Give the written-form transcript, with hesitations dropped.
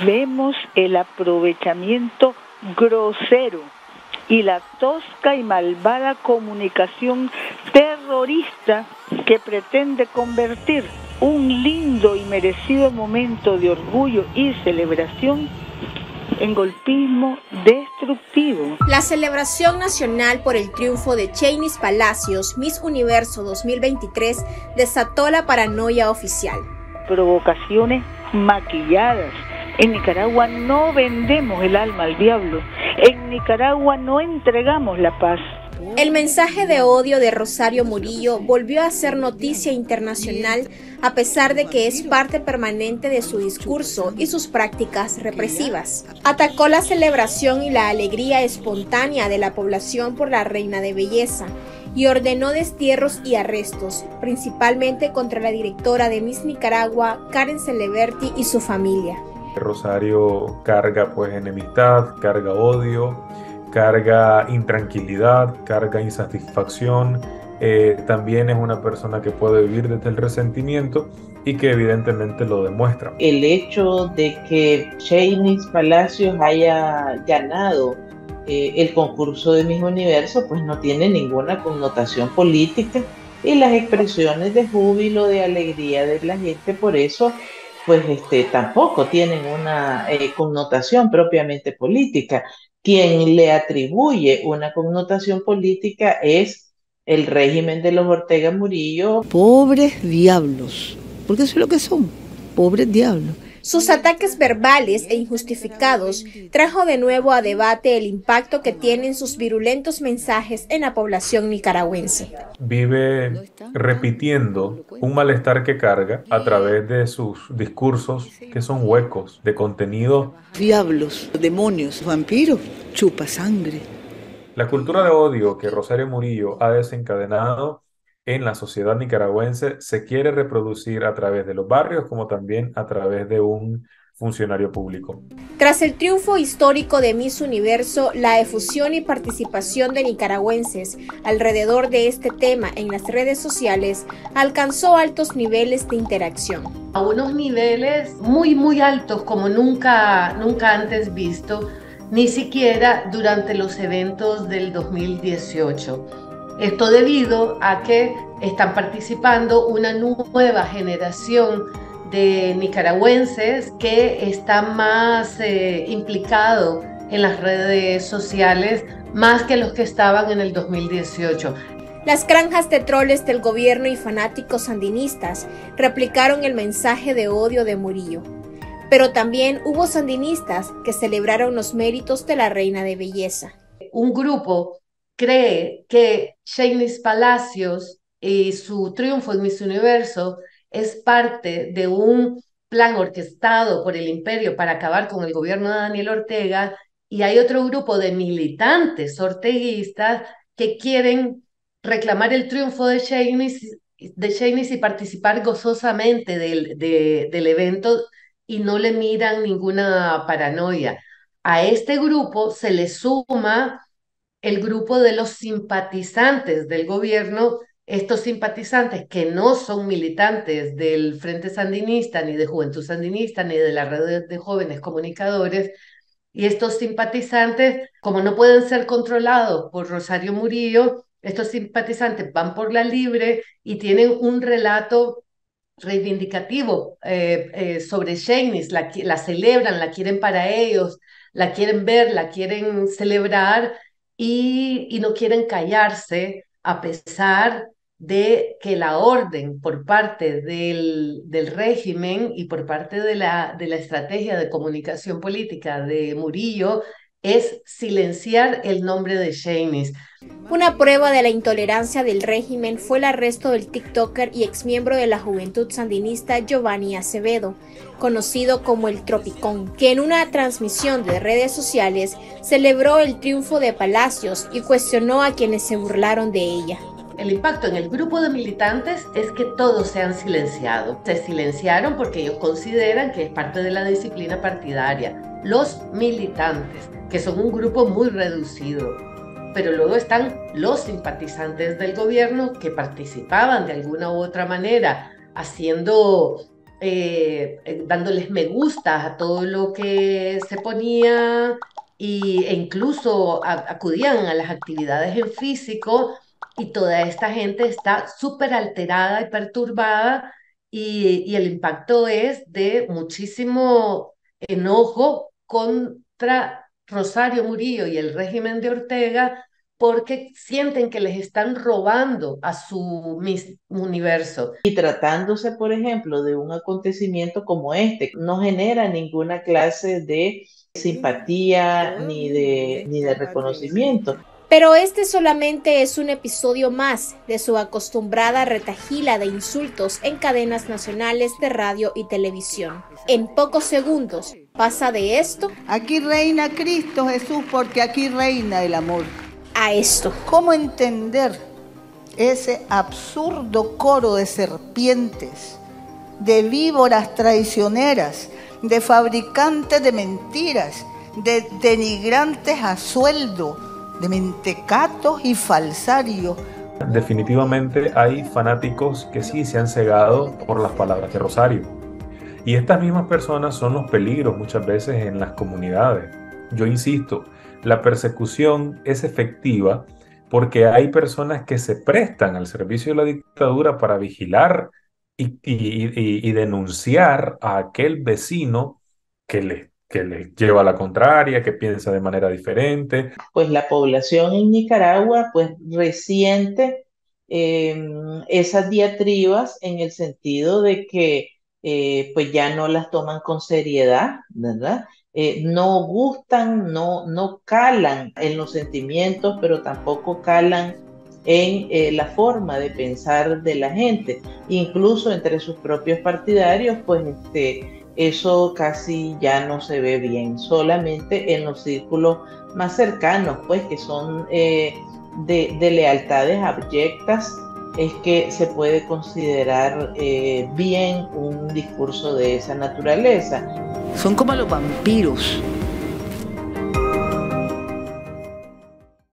Vemos el aprovechamiento grosero y la tosca y malvada comunicación terrorista que pretende convertir un lindo y merecido momento de orgullo y celebración en golpismo destructivo. La celebración nacional por el triunfo de Sheynnis Palacios, Miss Universo 2023, desató la paranoia oficial. Provocaciones maquilladas. En Nicaragua no vendemos el alma al diablo. En Nicaragua no entregamos la paz. El mensaje de odio de Rosario Murillo volvió a ser noticia internacional a pesar de que es parte permanente de su discurso y sus prácticas represivas. Atacó la celebración y la alegría espontánea de la población por la reina de belleza y ordenó destierros y arrestos, principalmente contra la directora de Miss Nicaragua, Karen Celeberti, y su familia. Rosario carga enemistad, carga odio, carga intranquilidad, carga insatisfacción. También es una persona que puede vivir desde el resentimiento y que evidentemente lo demuestra. El hecho de que Sheynnis Palacios haya ganado el concurso de Miss Universo pues no tiene ninguna connotación política, y las expresiones de júbilo, de alegría de la gente por eso pues tampoco tienen una connotación propiamente política. Quien le atribuye una connotación política es el régimen de los Ortega Murillo. Pobres diablos, porque eso es lo que son, pobres diablos. Sus ataques verbales e injustificados trajo de nuevo a debate el impacto que tienen sus virulentos mensajes en la población nicaragüense. Vive repitiendo un malestar que carga a través de sus discursos que son huecos de contenido. Diablos, demonios, vampiros, chupa sangre. La cultura de odio que Rosario Murillo ha desencadenado en la sociedad nicaragüense se quiere reproducir a través de los barrios como también a través de un funcionario público. Tras el triunfo histórico de Miss Universo, la efusión y participación de nicaragüenses alrededor de este tema en las redes sociales alcanzó altos niveles de interacción. A unos niveles muy altos como nunca antes visto, ni siquiera durante los eventos del 2018. Esto debido a que están participando una nueva generación de nicaragüenses que están más implicados en las redes sociales, más que los que estaban en el 2018. Las granjas de troles del gobierno y fanáticos sandinistas replicaron el mensaje de odio de Murillo. Pero también hubo sandinistas que celebraron los méritos de la reina de belleza. Un grupo cree que Sheynnis Palacios y su triunfo en Miss Universo es parte de un plan orquestado por el imperio para acabar con el gobierno de Daniel Ortega, y hay otro grupo de militantes orteguistas que quieren reclamar el triunfo de Sheynnis y participar gozosamente del evento y no le miran ninguna paranoia. A este grupo se le suma el grupo de los simpatizantes del gobierno, estos simpatizantes que no son militantes del Frente Sandinista, ni de Juventud Sandinista, ni de la Red de Jóvenes Comunicadores, y estos simpatizantes, como no pueden ser controlados por Rosario Murillo, estos simpatizantes van por la libre y tienen un relato reivindicativo sobre Sheynnis, la celebran, la quieren para ellos, la quieren ver, la quieren celebrar, y no quieren callarse a pesar de que la orden por parte del régimen y por parte de la estrategia de comunicación política de Murillo es silenciar el nombre de Sheynnis. Una prueba de la intolerancia del régimen fue el arresto del tiktoker y exmiembro de la Juventud Sandinista Giovanni Acevedo, conocido como el Tropicón, que en una transmisión de redes sociales celebró el triunfo de Palacios y cuestionó a quienes se burlaron de ella. El impacto en el grupo de militantes es que todos se han silenciado. Se silenciaron porque ellos consideran que es parte de la disciplina partidaria. Los militantes, que son un grupo muy reducido. Pero luego están los simpatizantes del gobierno que participaban de alguna u otra manera, haciendo dándoles me gusta a todo lo que se ponía e incluso acudían a las actividades en físico, y toda esta gente está súper alterada y perturbada, y el impacto es de muchísimo enojo contra Rosario Murillo y el régimen de Ortega, porque sienten que les están robando a su universo. Y tratándose, por ejemplo, de un acontecimiento como este, no genera ninguna clase de simpatía ni de reconocimiento. Pero este solamente es un episodio más de su acostumbrada retahíla de insultos en cadenas nacionales de radio y televisión. En pocos segundos pasa de esto Aquí reina Cristo Jesús, porque aquí reina el amor. a esto. ¿Cómo entender ese absurdo coro de serpientes, de víboras traicioneras, de fabricantes de mentiras, de denigrantes a sueldo, de mentecatos y falsarios? Definitivamente hay fanáticos que sí se han cegado por las palabras de Rosario. Y estas mismas personas son los peligros muchas veces en las comunidades. Yo insisto, la persecución es efectiva porque hay personas que se prestan al servicio de la dictadura para vigilar y denunciar a aquel vecino que le lleva la contraria, que piensa de manera diferente. Pues la población en Nicaragua pues resiente esas diatribas en el sentido de que pues ya no las toman con seriedad, ¿verdad? No gustan, no calan en los sentimientos, pero tampoco calan en la forma de pensar de la gente. Incluso entre sus propios partidarios, pues eso casi ya no se ve bien, solamente en los círculos más cercanos, pues que son de lealtades abyectas, es que se puede considerar bien un discurso de esa naturaleza. Son como los vampiros.